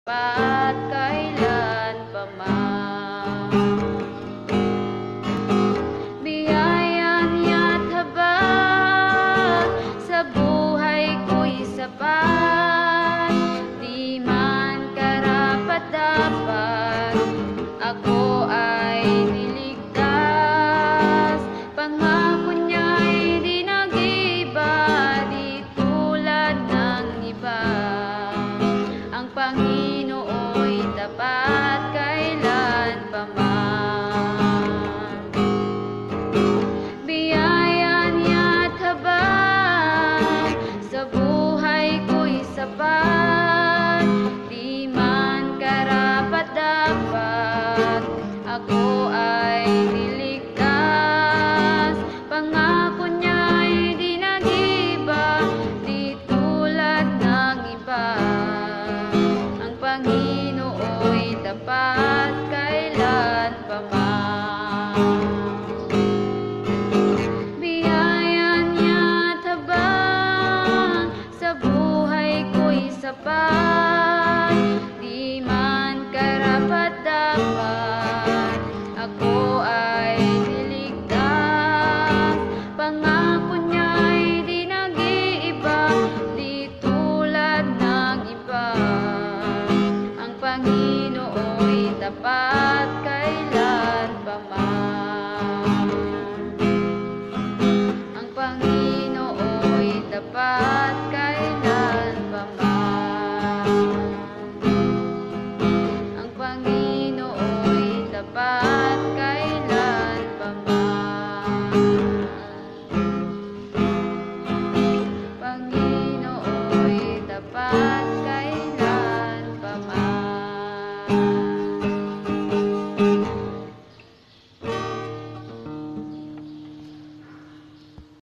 At kailan pa man. Biyaya niya't habag sa buhay ko'y sapat, di man karapat-dapat ako ay niligtas. Pangako niya'y di nag-iba, di tulad ng iba. Ang Panginoo'y tapat kailan pa man. Biyaya niya't habag sa buhay ko'y sapat, di man karapat-dapat ako ay niligtas. Pangako niya'y di nag-iba, di tulad ng iba. Panginoo'y tapat kailan pa man. Biyaya niya't habag sa buhay ko'y sapat, di man karapat-dapat ako ay niligtas. Pangako niya'y di nag-iiba, di tulad ng iba. Panginoo'y tapat kailan pa man.